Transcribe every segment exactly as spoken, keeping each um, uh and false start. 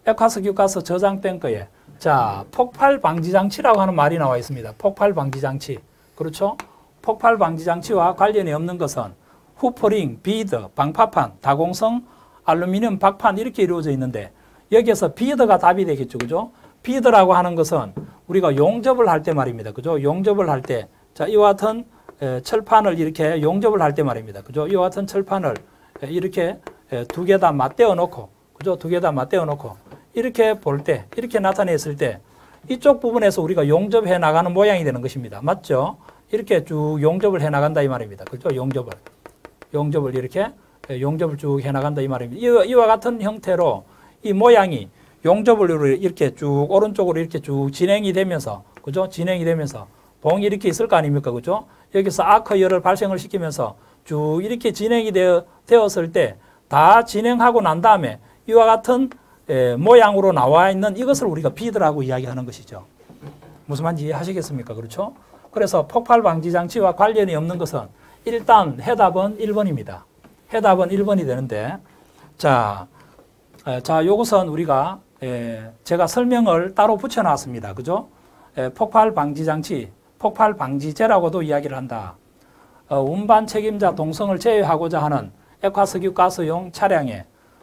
액화석유가스 저장 탱크에 자 폭발 방지 장치라고 하는 말이 나와 있습니다. 폭발 방지 장치. 그렇죠? 폭발 방지 장치와 관련이 없는 것은 후퍼링, 비더, 방파판, 다공성 알루미늄 박판 이렇게 이루어져 있는데 여기에서 비더가 답이 되겠죠. 그죠? 비더라고 하는 것은 우리가 용접을 할 때 말입니다. 그죠? 용접을 할 때 자, 이와 같은 에, 철판을 이렇게 용접을 할 때 말입니다. 그죠? 이와 같은 철판을 에, 이렇게 두 개 다 맞대어 놓고 그죠? 두 개 다 맞대어 놓고 이렇게 볼 때, 이렇게 나타냈을 때 이쪽 부분에서 우리가 용접해 나가는 모양이 되는 것입니다. 맞죠? 이렇게 쭉 용접을 해 나간다 이 말입니다. 그죠? 용접을. 용접을 이렇게 용접을 쭉 해 나간다 이 말입니다. 이와, 이와 같은 형태로 이 모양이 용접을 이렇게 쭉 오른쪽으로 이렇게 쭉 진행이 되면서 그죠? 진행이 되면서 봉이 이렇게 있을 거 아닙니까? 그죠? 여기서 아크열을 발생을 시키면서 쭉 이렇게 진행이 되어, 되었을 때 다 진행하고 난 다음에 이와 같은 에, 모양으로 나와 있는 이것을 우리가 비드라고 이야기하는 것이죠. 무슨 말인지 이해하시겠습니까? 그렇죠? 그래서 폭발 방지 장치와 관련이 없는 것은 일단 해답은 일 번입니다. 해답은 일 번이 되는데 자, 에, 자, 요것은 우리가 에, 제가 설명을 따로 붙여놨습니다. 그죠? 에, 폭발 방지 장치, 폭발 방지제라고도 이야기를 한다. 어, 운반 책임자 동성을 제외하고자 하는 액화석유 가스용 차량에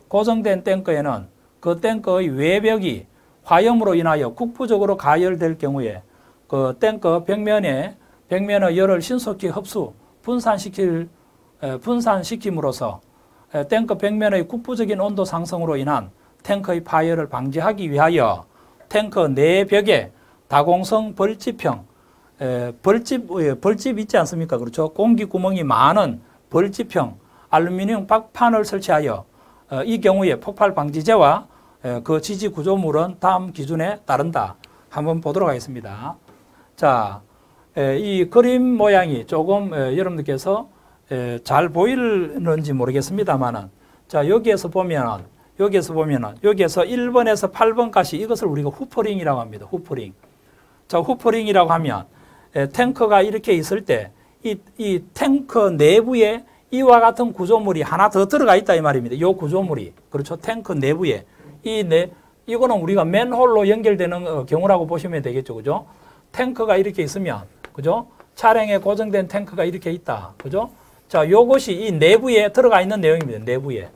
고정된 탱크에는 그 탱크의 외벽이 화염으로 인하여 국부적으로 가열될 경우에 그 탱크 벽면에 벽면의 열을 신속히 흡수, 분산시킬 에, 분산시킴으로써 에, 탱크 벽면의 국부적인 온도 상승으로 인한 탱크의 파열을 방지하기 위하여 탱크 내벽에 다공성 벌집형 에, 벌집 에, 벌집 있지 않습니까? 그렇죠? 공기 구멍이 많은 벌집형 알루미늄 박판을 설치하여 어, 이 경우에 폭발 방지제와 에, 그 지지 구조물은 다음 기준에 따른다. 한번 보도록 하겠습니다. 자, 에, 이 그림 모양이 조금 에, 여러분들께서 에, 잘 보이는지 모르겠습니다만은 자, 여기에서 보면은 여기에서 보면은 여기에서 일 번에서 팔 번까지 이것을 우리가 후퍼링이라고 합니다. 후퍼링. 자, 후퍼링이라고 하면 에, 탱크가 이렇게 있을 때 이 이 탱크 내부에 이와 같은 구조물이 하나 더 들어가 있다 이 말입니다. 이 구조물이 그렇죠. 탱크 내부에 이 내 이거는 우리가 맨홀로 연결되는 경우라고 보시면 되겠죠. 그죠? 탱크가 이렇게 있으면 그죠? 차량에 고정된 탱크가 이렇게 있다. 그죠? 자, 요것이 이 내부에 들어가 있는 내용입니다. 내부에.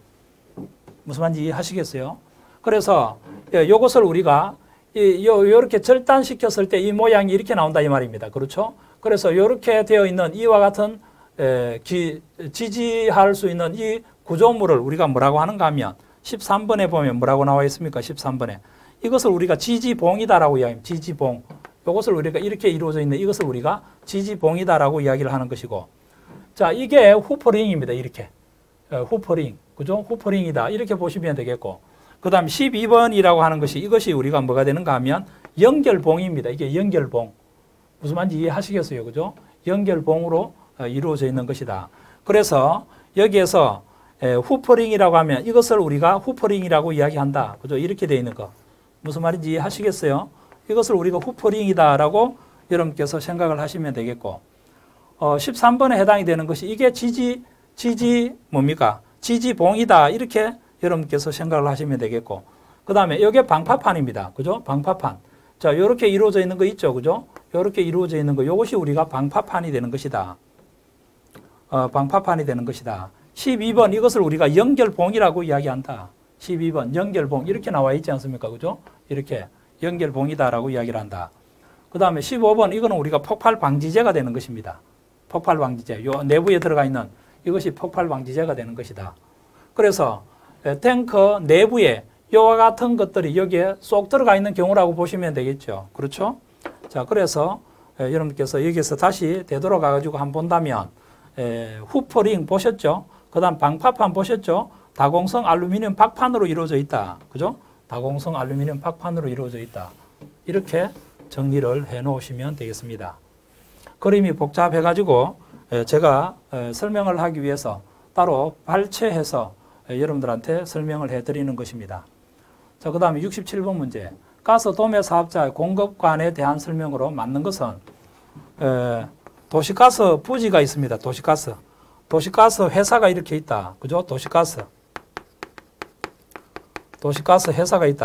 무슨 말인지 이해하시겠어요? 그래서 요것을 우리가 이 요 요렇게 절단시켰을 때 이 모양이 이렇게 나온다 이 말입니다. 그렇죠? 그래서 요렇게 되어 있는 이와 같은 에, 기, 지지할 수 있는 이 구조물을 우리가 뭐라고 하는가 하면 십삼 번에 보면 뭐라고 나와 있습니까? 십삼 번에. 이것을 우리가 지지봉이다라고 이야기합니다. 지지봉. 이것을 우리가 이렇게 이루어져 있는 이것을 우리가 지지봉이다라고 이야기를 하는 것이고. 자, 이게 후퍼링입니다. 이렇게. 어, 후퍼링. 그죠? 후퍼링이다. 이렇게 보시면 되겠고. 그 다음 십이 번이라고 하는 것이 이것이 우리가 뭐가 되는가 하면 연결봉입니다. 이게 연결봉. 무슨 말인지 이해하시겠어요? 그죠? 연결봉으로 이루어져 있는 것이다. 그래서 여기에서 후퍼링이라고 하면 이것을 우리가 후퍼링이라고 이야기한다. 그죠? 이렇게 되어 있는 거. 무슨 말인지 이해하시겠어요? 이것을 우리가 후퍼링이다라고 여러분께서 생각을 하시면 되겠고, 어, 십삼 번에 해당이 되는 것이 이게 지지, 지지 뭡니까? 지지봉이다. 이렇게 여러분께서 생각을 하시면 되겠고, 그 다음에 이게 방파판입니다. 그죠? 방파판. 자, 요렇게 이루어져 있는 거 있죠. 그죠? 요렇게 이루어져 있는 거. 요것이 우리가 방파판이 되는 것이다. 어, 방파판이 되는 것이다. 십이 번 이것을 우리가 연결봉이라고 이야기한다. 십이 번 연결봉 이렇게 나와 있지 않습니까? 그죠? 이렇게 연결봉이다라고 이야기를 한다. 그 다음에 십오 번 이거는 우리가 폭발 방지제가 되는 것입니다. 폭발 방지제. 요 내부에 들어가 있는 이것이 폭발 방지제가 되는 것이다. 그래서 탱크 내부에 이와 같은 것들이 여기에 쏙 들어가 있는 경우라고 보시면 되겠죠. 그렇죠? 자, 그래서 여러분께서 여기서 다시 되돌아가 가지고 한번 본다면 에, 후퍼링 보셨죠? 그 다음 방파판 보셨죠? 다공성 알루미늄 박판으로 이루어져 있다. 그죠? 다공성 알루미늄 박판으로 이루어져 있다. 이렇게 정리를 해 놓으시면 되겠습니다. 그림이 복잡해 가지고 제가 설명을 하기 위해서 따로 발췌해서 여러분들한테 설명을 해 드리는 것입니다. 자, 그 다음에 육십칠 번 문제. 가스 도매 사업자의 공급관에 대한 설명으로 맞는 것은 에, 도시가스 부지가 있습니다. 도시가스. 도시가스 회사가 이렇게 있다. 그죠? 도시가스. 도시가스 회사가 있다.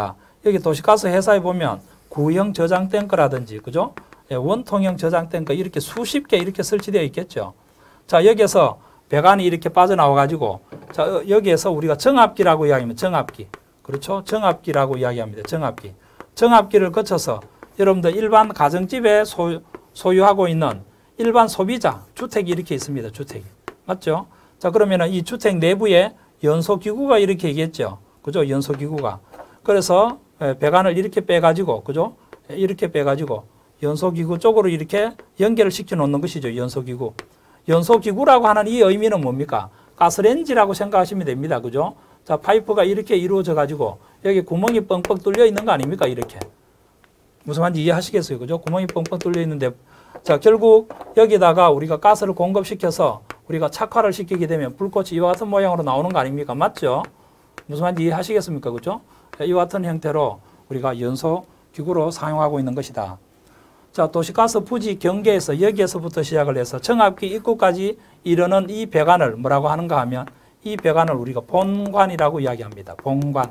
여기 도시가스 회사에 보면 구형 저장 탱크라든지, 그죠? 예, 원통형 저장 탱크 이렇게 수십 개 이렇게 설치되어 있겠죠. 자, 여기에서 배관이 이렇게 빠져나와가지고, 자, 여기에서 우리가 정압기라고 이야기하면 정압기. 그렇죠? 정압기라고 이야기합니다. 정압기. 정압기를 거쳐서 여러분들 일반 가정집에 소유, 소유하고 있는 일반 소비자, 주택이 이렇게 있습니다. 주택이. 맞죠? 자, 그러면은 이 주택 내부에 연소기구가 이렇게 있겠죠. 그죠? 연소기구가. 그래서 배관을 이렇게 빼가지고, 그죠? 이렇게 빼가지고 연소기구 쪽으로 이렇게 연결을 시켜 놓는 것이죠. 연소기구. 연소기구라고 하는 이 의미는 뭡니까? 가스레인지라고 생각하시면 됩니다. 그죠? 자, 파이프가 이렇게 이루어져 가지고 여기 구멍이 뻥뻥 뚫려 있는 거 아닙니까? 이렇게. 무슨 말인지 이해하시겠어요? 그죠? 구멍이 뻥뻥 뚫려 있는데, 자, 결국 여기다가 우리가 가스를 공급시켜서 우리가 착화를 시키게 되면 불꽃이 이와 같은 모양으로 나오는 거 아닙니까? 맞죠? 무슨 말인지 이해하시겠습니까? 그죠? 이와 같은 형태로 우리가 연소 기구로 사용하고 있는 것이다. 자, 도시가스 부지 경계에서 여기에서부터 시작을 해서 정압기 입구까지 이르는 이 배관을 뭐라고 하는가 하면 이 배관을 우리가 본관이라고 이야기합니다. 본관.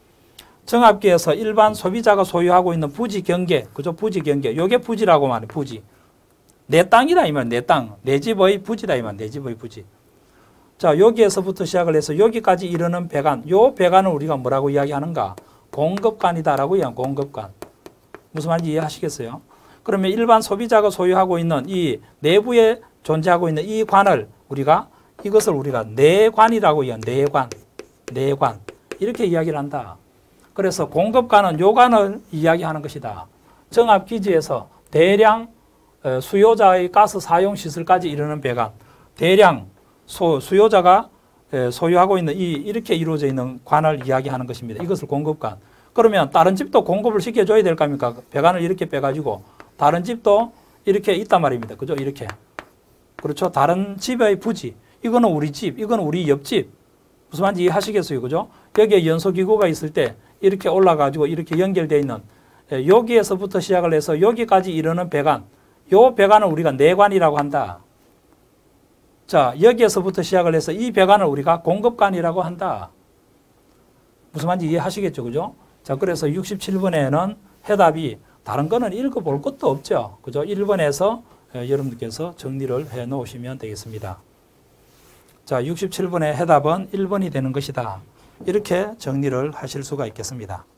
정압기에서 일반 소비자가 소유하고 있는 부지 경계, 그죠? 부지 경계. 요게 부지라고 말해, 부지. 내 땅이다, 이 말, 내 땅. 내 집의 부지다, 이 말, 내 집의 부지. 자, 여기에서부터 시작을 해서 여기까지 이르는 배관. 요 배관을 우리가 뭐라고 이야기하는가? 공급관이다라고 이야기하는 공급관. 무슨 말인지 이해하시겠어요? 그러면 일반 소비자가 소유하고 있는 이 내부에 존재하고 있는 이 관을 우리가 이것을 우리가 내관이라고 이야기합니다. 내관. 내관. 이렇게 이야기를 한다. 그래서 공급관은 요관을 이야기하는 것이다. 정압기지에서 대량 수요자의 가스 사용 시설까지 이르는 배관. 대량 소, 수요자가 소유하고 있는 이 이렇게 이루어져 있는 관을 이야기하는 것입니다. 이것을 공급관. 그러면 다른 집도 공급을 시켜줘야 될 거 아닙니까? 배관을 이렇게 빼가지고 다른 집도 이렇게 있단 말입니다. 그죠? 이렇게. 그렇죠? 다른 집의 부지. 이거는 우리 집, 이거는 우리 옆집. 무슨 말인지 이해하시겠어요? 그죠? 여기에 연소기구가 있을 때 이렇게 올라가지고 이렇게 연결되어 있는 여기에서부터 시작을 해서 여기까지 이르는 배관. 요 배관을 우리가 내관이라고 한다. 자, 여기에서부터 시작을 해서 이 배관을 우리가 공급관이라고 한다. 무슨 말인지 이해하시겠죠? 그죠? 자, 그래서 육십칠 번에는 해답이 다른 거는 읽어볼 것도 없죠. 그죠? 일 번에서 여러분들께서 정리를 해 놓으시면 되겠습니다. 자, 육십칠 번의 해답은 일 번이 되는 것이다. 이렇게 정리를 하실 수가 있겠습니다.